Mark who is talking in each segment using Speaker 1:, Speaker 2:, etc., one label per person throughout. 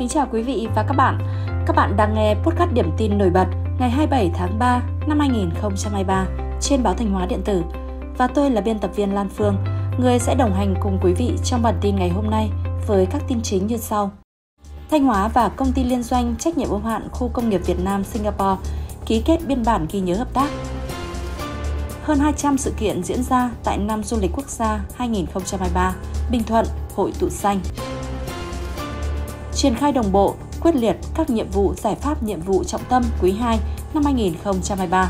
Speaker 1: Kính chào quý vị và các bạn. Các bạn đang nghe podcast điểm tin nổi bật ngày 27 tháng 3 năm 2023 trên báo Thanh Hóa điện tử. Và tôi là biên tập viên Lan Phương, người sẽ đồng hành cùng quý vị trong bản tin ngày hôm nay với các tin chính như sau. Thanh Hóa và công ty liên doanh trách nhiệm hữu hạn khu công nghiệp Việt Nam Singapore ký kết biên bản ghi nhớ hợp tác. Hơn 200 sự kiện diễn ra tại năm du lịch quốc gia 2023, Bình Thuận, Hội tụ xanh. Triển khai đồng bộ, quyết liệt các nhiệm vụ giải pháp nhiệm vụ trọng tâm quý 2 năm 2023.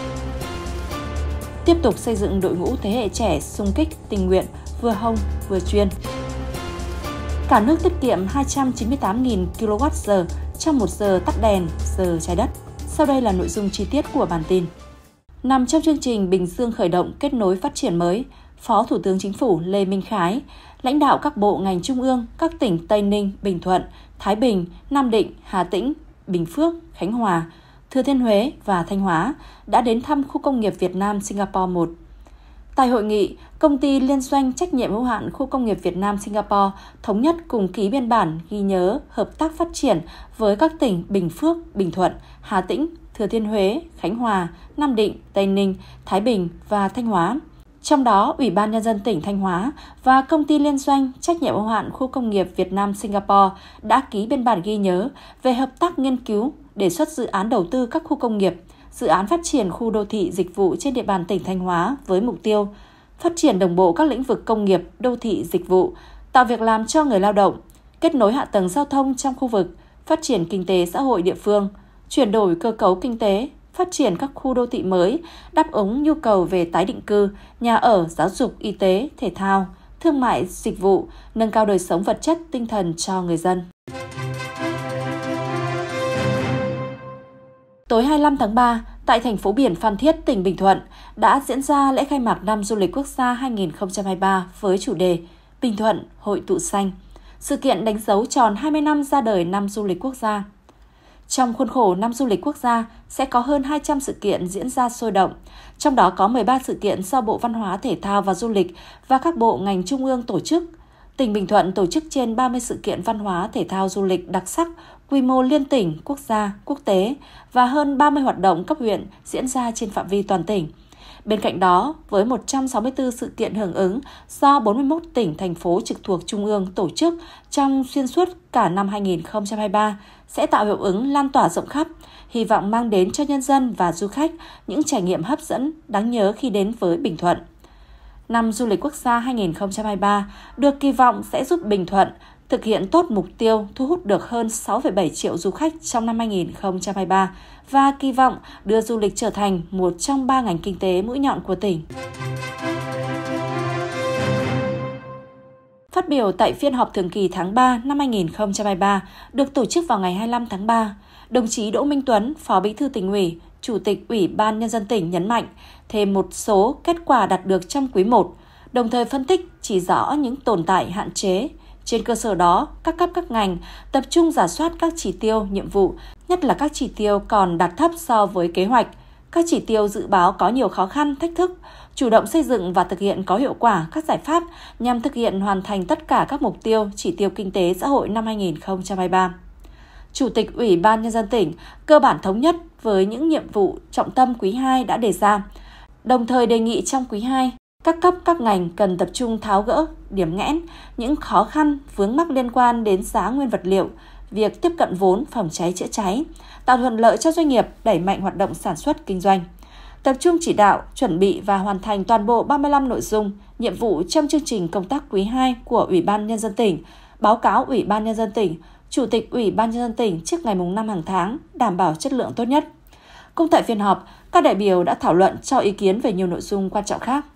Speaker 1: Tiếp tục xây dựng đội ngũ thế hệ trẻ xung kích tình nguyện, vừa hông vừa chuyên. Cả nước tiết kiệm 298.000 kWh trong 1 giờ tắt đèn, giờ trái đất. Sau đây là nội dung chi tiết của bản tin. Nằm trong chương trình Bình Dương khởi động kết nối phát triển mới, Phó Thủ tướng Chính phủ Lê Minh Khái, lãnh đạo các bộ ngành trung ương, các tỉnh Tây Ninh, Bình Thuận, Thái Bình, Nam Định, Hà Tĩnh, Bình Phước, Khánh Hòa, Thừa Thiên Huế và Thanh Hóa đã đến thăm khu công nghiệp Việt Nam Singapore 1. Tại hội nghị, công ty liên doanh trách nhiệm hữu hạn khu công nghiệp Việt Nam Singapore thống nhất cùng ký biên bản ghi nhớ hợp tác phát triển với các tỉnh Bình Phước, Bình Thuận, Hà Tĩnh, Thừa Thiên Huế, Khánh Hòa, Nam Định, Tây Ninh, Thái Bình và Thanh Hóa. Trong đó, Ủy ban Nhân dân tỉnh Thanh Hóa và công ty liên doanh trách nhiệm hữu hạn khu công nghiệp Việt Nam Singapore đã ký biên bản ghi nhớ về hợp tác nghiên cứu, đề xuất dự án đầu tư các khu công nghiệp, dự án phát triển khu đô thị dịch vụ trên địa bàn tỉnh Thanh Hóa với mục tiêu phát triển đồng bộ các lĩnh vực công nghiệp, đô thị dịch vụ, tạo việc làm cho người lao động, kết nối hạ tầng giao thông trong khu vực, phát triển kinh tế xã hội địa phương, chuyển đổi cơ cấu kinh tế, phát triển các khu đô thị mới, đáp ứng nhu cầu về tái định cư, nhà ở, giáo dục, y tế, thể thao, thương mại, dịch vụ, nâng cao đời sống vật chất, tinh thần cho người dân. Tối 25 tháng 3, tại thành phố biển Phan Thiết, tỉnh Bình Thuận, đã diễn ra lễ khai mạc năm du lịch quốc gia 2023 với chủ đề Bình Thuận, Hội tụ xanh. Sự kiện đánh dấu tròn 20 năm ra đời năm du lịch quốc gia. Trong khuôn khổ năm du lịch quốc gia sẽ có hơn 200 sự kiện diễn ra sôi động, trong đó có 13 sự kiện do Bộ Văn hóa, Thể thao và Du lịch và các bộ ngành trung ương tổ chức. Tỉnh Bình Thuận tổ chức trên 30 sự kiện văn hóa, thể thao, du lịch đặc sắc, quy mô liên tỉnh, quốc gia, quốc tế và hơn 30 hoạt động cấp huyện diễn ra trên phạm vi toàn tỉnh. Bên cạnh đó, với 164 sự kiện hưởng ứng do 41 tỉnh, thành phố trực thuộc Trung ương tổ chức trong xuyên suốt cả năm 2023 sẽ tạo hiệu ứng lan tỏa rộng khắp, hy vọng mang đến cho nhân dân và du khách những trải nghiệm hấp dẫn, đáng nhớ khi đến với Bình Thuận. Năm du lịch quốc gia 2023 được kỳ vọng sẽ giúp Bình Thuận thực hiện tốt mục tiêu thu hút được hơn 6,7 triệu du khách trong năm 2023 và kỳ vọng đưa du lịch trở thành một trong 3 ngành kinh tế mũi nhọn của tỉnh. Phát biểu tại phiên họp thường kỳ tháng 3 năm 2023 được tổ chức vào ngày 25 tháng 3, đồng chí Đỗ Minh Tuấn, Phó Bí thư Tỉnh ủy, Chủ tịch Ủy ban Nhân dân tỉnh nhấn mạnh thêm một số kết quả đạt được trong quý 1, đồng thời phân tích chỉ rõ những tồn tại hạn chế. Trên cơ sở đó, các cấp các ngành tập trung rà soát các chỉ tiêu, nhiệm vụ, nhất là các chỉ tiêu còn đạt thấp so với kế hoạch, các chỉ tiêu dự báo có nhiều khó khăn, thách thức, chủ động xây dựng và thực hiện có hiệu quả các giải pháp nhằm thực hiện hoàn thành tất cả các mục tiêu, chỉ tiêu kinh tế xã hội năm 2023. Chủ tịch Ủy ban Nhân dân tỉnh cơ bản thống nhất với những nhiệm vụ trọng tâm quý 2 đã đề ra, đồng thời đề nghị trong quý 2, các cấp các ngành cần tập trung tháo gỡ, điểm nghẽn, những khó khăn, vướng mắc liên quan đến giá nguyên vật liệu, việc tiếp cận vốn phòng cháy chữa cháy, tạo thuận lợi cho doanh nghiệp đẩy mạnh hoạt động sản xuất kinh doanh. Tập trung chỉ đạo, chuẩn bị và hoàn thành toàn bộ 35 nội dung, nhiệm vụ trong chương trình công tác quý 2 của Ủy ban Nhân dân tỉnh, báo cáo Ủy ban Nhân dân tỉnh, Chủ tịch Ủy ban Nhân dân tỉnh trước ngày 5 hàng tháng, đảm bảo chất lượng tốt nhất. Cũng tại phiên họp, các đại biểu đã thảo luận cho ý kiến về nhiều nội dung quan trọng khác.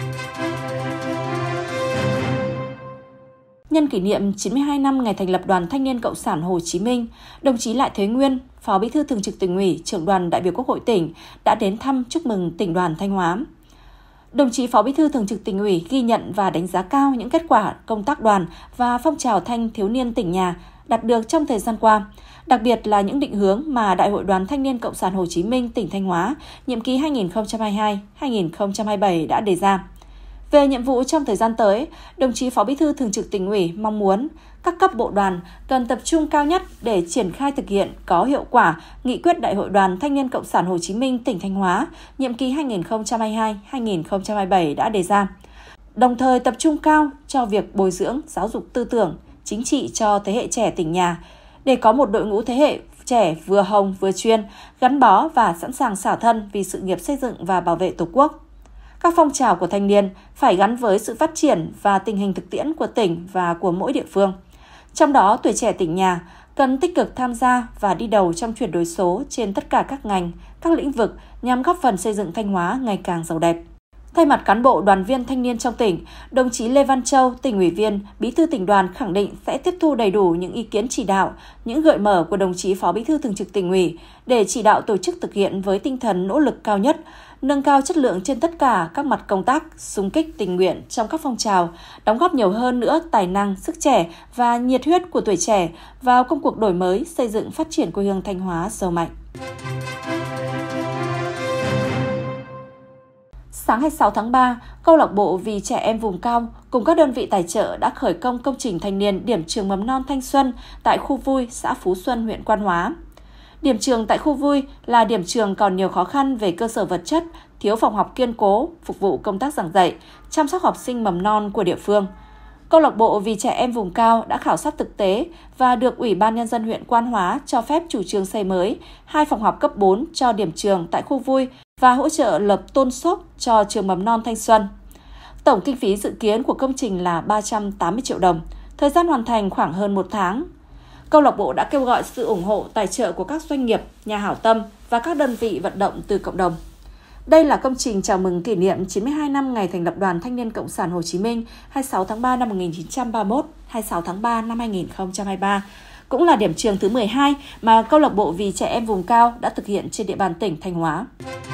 Speaker 1: Nhân kỷ niệm 92 năm ngày thành lập Đoàn Thanh niên Cộng sản Hồ Chí Minh, đồng chí Lại Thế Nguyên, Phó Bí thư Thường trực Tỉnh ủy, Trưởng đoàn đại biểu Quốc hội tỉnh đã đến thăm chúc mừng Tỉnh đoàn Thanh Hóa. Đồng chí Phó Bí thư Thường trực Tỉnh ủy ghi nhận và đánh giá cao những kết quả công tác đoàn và phong trào thanh thiếu niên tỉnh nhà đạt được trong thời gian qua, đặc biệt là những định hướng mà Đại hội Đoàn Thanh niên Cộng sản Hồ Chí Minh tỉnh Thanh Hóa nhiệm kỳ 2022-2027 đã đề ra. Về nhiệm vụ trong thời gian tới, đồng chí Phó Bí thư Thường trực Tỉnh ủy mong muốn các cấp bộ đoàn cần tập trung cao nhất để triển khai thực hiện có hiệu quả nghị quyết Đại hội Đoàn Thanh niên Cộng sản Hồ Chí Minh tỉnh Thanh Hóa nhiệm kỳ 2022-2027 đã đề ra. Đồng thời tập trung cao cho việc bồi dưỡng, giáo dục tư tưởng, chính trị cho thế hệ trẻ tỉnh nhà, để có một đội ngũ thế hệ trẻ vừa hồng vừa chuyên, gắn bó và sẵn sàng xả thân vì sự nghiệp xây dựng và bảo vệ Tổ quốc. Các phong trào của thanh niên phải gắn với sự phát triển và tình hình thực tiễn của tỉnh và của mỗi địa phương. Trong đó, tuổi trẻ tỉnh nhà cần tích cực tham gia và đi đầu trong chuyển đổi số trên tất cả các ngành, các lĩnh vực nhằm góp phần xây dựng Thanh Hóa ngày càng giàu đẹp. Thay mặt cán bộ đoàn viên thanh niên trong tỉnh, đồng chí Lê Văn Châu, tỉnh ủy viên, bí thư tỉnh đoàn khẳng định sẽ tiếp thu đầy đủ những ý kiến chỉ đạo, những gợi mở của đồng chí Phó Bí thư Thường trực Tỉnh ủy để chỉ đạo tổ chức thực hiện với tinh thần nỗ lực cao nhất, nâng cao chất lượng trên tất cả các mặt công tác, xung kích tình nguyện trong các phong trào, đóng góp nhiều hơn nữa tài năng, sức trẻ và nhiệt huyết của tuổi trẻ vào công cuộc đổi mới, xây dựng phát triển quê hương Thanh Hóa giàu mạnh. Sáng 26 tháng 3, Câu lạc bộ Vì Trẻ Em Vùng Cao cùng các đơn vị tài trợ đã khởi công công trình thanh niên điểm trường mầm non Thanh Xuân tại khu Vui, xã Phú Xuân, huyện Quan Hóa. Điểm trường tại khu Vui là điểm trường còn nhiều khó khăn về cơ sở vật chất, thiếu phòng học kiên cố, phục vụ công tác giảng dạy, chăm sóc học sinh mầm non của địa phương. Câu lạc bộ Vì Trẻ Em Vùng Cao đã khảo sát thực tế và được Ủy ban Nhân dân huyện Quan Hóa cho phép chủ trương xây mới 2 phòng học cấp 4 cho điểm trường tại khu Vui và hỗ trợ lập tôn xốp cho trường mầm non Thanh Xuân. Tổng kinh phí dự kiến của công trình là 380 triệu đồng, thời gian hoàn thành khoảng hơn 1 tháng. Câu lạc bộ đã kêu gọi sự ủng hộ tài trợ của các doanh nghiệp, nhà hảo tâm và các đơn vị vận động từ cộng đồng. Đây là công trình chào mừng kỷ niệm 92 năm ngày thành lập Đoàn Thanh niên Cộng sản Hồ Chí Minh 26 tháng 3 năm 1931, 26 tháng 3 năm 2023, cũng là điểm trường thứ 12 mà Câu lạc bộ Vì Trẻ Em Vùng Cao đã thực hiện trên địa bàn tỉnh Thanh Hóa.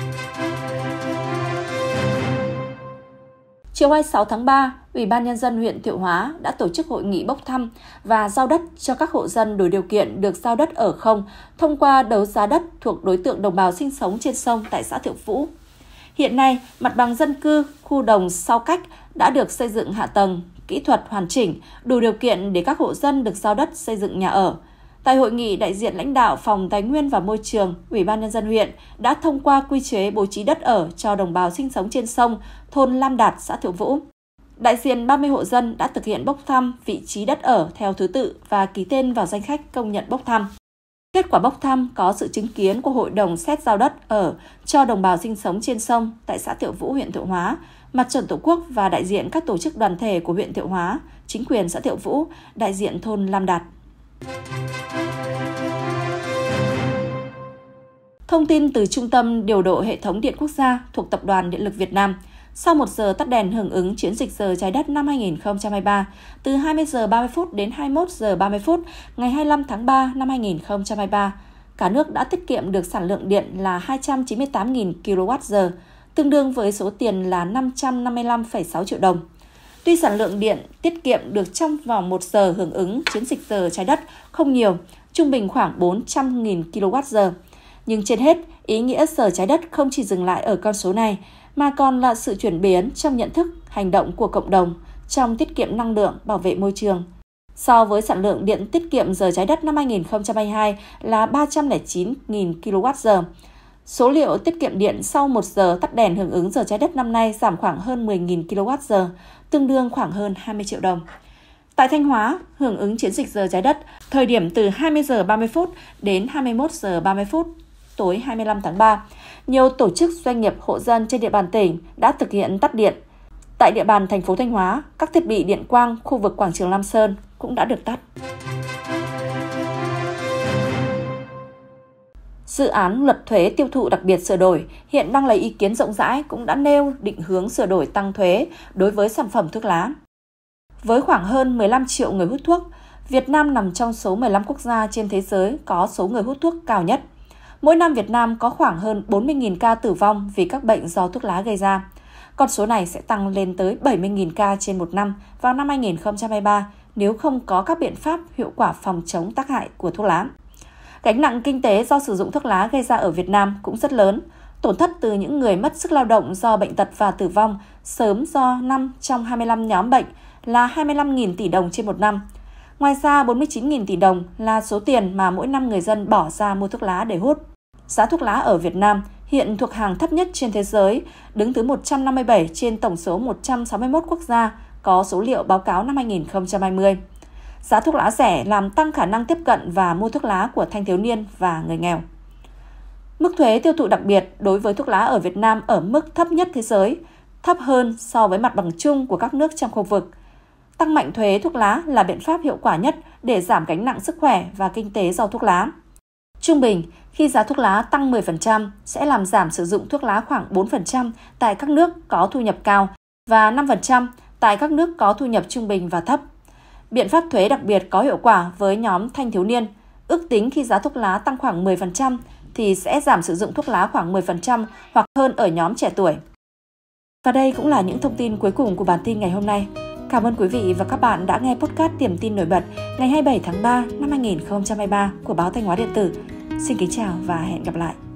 Speaker 1: Chiều 26 tháng 3, Ủy ban Nhân dân huyện Thiệu Hóa đã tổ chức hội nghị bốc thăm và giao đất cho các hộ dân đủ điều kiện được giao đất ở không thông qua đấu giá đất thuộc đối tượng đồng bào sinh sống trên sông tại xã Thiệu Phú. Hiện nay, mặt bằng dân cư, khu đồng sau cách đã được xây dựng hạ tầng, kỹ thuật hoàn chỉnh, đủ điều kiện để các hộ dân được giao đất xây dựng nhà ở. Tại hội nghị, đại diện lãnh đạo Phòng Tài nguyên và Môi trường, Ủy ban Nhân dân huyện đã thông qua quy chế bố trí đất ở cho đồng bào sinh sống trên sông, thôn Lam Đạt, xã Thiệu Vũ. Đại diện 30 hộ dân đã thực hiện bốc thăm vị trí đất ở theo thứ tự và ký tên vào danh sách công nhận bốc thăm. Kết quả bốc thăm có sự chứng kiến của Hội đồng xét giao đất ở cho đồng bào sinh sống trên sông tại xã Thiệu Vũ, huyện Thiệu Hóa, Mặt trận Tổ quốc và đại diện các tổ chức đoàn thể của huyện Thiệu Hóa, chính quyền xã Thiệu Vũ, đại diện thôn Lam Đạt. Thông tin từ Trung tâm Điều độ Hệ thống Điện Quốc gia thuộc Tập đoàn Điện lực Việt Nam. Sau 1 giờ tắt đèn hưởng ứng chiến dịch giờ trái đất năm 2023, từ 20 giờ 30 phút đến 21 giờ 30 phút ngày 25 tháng 3 năm 2023, cả nước đã tiết kiệm được sản lượng điện là 298.000 kWh, tương đương với số tiền là 555,6 triệu đồng. Tuy sản lượng điện tiết kiệm được trong vòng 1 giờ hưởng ứng chiến dịch giờ trái đất không nhiều, trung bình khoảng 400.000 kWh. Nhưng trên hết, ý nghĩa giờ trái đất không chỉ dừng lại ở con số này, mà còn là sự chuyển biến trong nhận thức, hành động của cộng đồng trong tiết kiệm năng lượng, bảo vệ môi trường. So với sản lượng điện tiết kiệm giờ trái đất năm 2022 là 309.000 kWh, số liệu tiết kiệm điện sau 1 giờ tắt đèn hưởng ứng giờ trái đất năm nay giảm khoảng hơn 10.000 kWh, tương đương khoảng hơn 20 triệu đồng. Tại Thanh Hóa, hưởng ứng chiến dịch giờ trái đất, thời điểm từ 20 giờ 30 phút đến 21 giờ 30 phút tối 25 tháng 3, nhiều tổ chức doanh nghiệp hộ dân trên địa bàn tỉnh đã thực hiện tắt điện. Tại địa bàn thành phố Thanh Hóa, các thiết bị điện quang khu vực quảng trường Lam Sơn cũng đã được tắt. Dự án luật thuế tiêu thụ đặc biệt sửa đổi hiện đang lấy ý kiến rộng rãi cũng đã nêu định hướng sửa đổi tăng thuế đối với sản phẩm thuốc lá. Với khoảng hơn 15 triệu người hút thuốc, Việt Nam nằm trong số 15 quốc gia trên thế giới có số người hút thuốc cao nhất. Mỗi năm Việt Nam có khoảng hơn 40.000 ca tử vong vì các bệnh do thuốc lá gây ra. Con số này sẽ tăng lên tới 70.000 ca trên một năm vào năm 2023 nếu không có các biện pháp hiệu quả phòng chống tác hại của thuốc lá. Gánh nặng kinh tế do sử dụng thuốc lá gây ra ở Việt Nam cũng rất lớn. Tổn thất từ những người mất sức lao động do bệnh tật và tử vong sớm do 5 trong 25 nhóm bệnh là 25.000 tỷ đồng trên một năm. Ngoài ra, 49.000 tỷ đồng là số tiền mà mỗi năm người dân bỏ ra mua thuốc lá để hút. Giá thuốc lá ở Việt Nam hiện thuộc hàng thấp nhất trên thế giới, đứng thứ 157 trên tổng số 161 quốc gia có số liệu báo cáo năm 2020. Giá thuốc lá rẻ làm tăng khả năng tiếp cận và mua thuốc lá của thanh thiếu niên và người nghèo. Mức thuế tiêu thụ đặc biệt đối với thuốc lá ở Việt Nam ở mức thấp nhất thế giới, thấp hơn so với mặt bằng chung của các nước trong khu vực. Tăng mạnh thuế thuốc lá là biện pháp hiệu quả nhất để giảm gánh nặng sức khỏe và kinh tế do thuốc lá. Trung bình, khi giá thuốc lá tăng 10% sẽ làm giảm sử dụng thuốc lá khoảng 4% tại các nước có thu nhập cao và 5% tại các nước có thu nhập trung bình và thấp. Biện pháp thuế đặc biệt có hiệu quả với nhóm thanh thiếu niên. Ước tính khi giá thuốc lá tăng khoảng 10% thì sẽ giảm sử dụng thuốc lá khoảng 10% hoặc hơn ở nhóm trẻ tuổi. Và đây cũng là những thông tin cuối cùng của bản tin ngày hôm nay. Cảm ơn quý vị và các bạn đã nghe podcast Điểm tin nổi bật ngày 27 tháng 3 năm 2023 của báo Thanh Hóa Điện tử. Xin kính chào và hẹn gặp lại.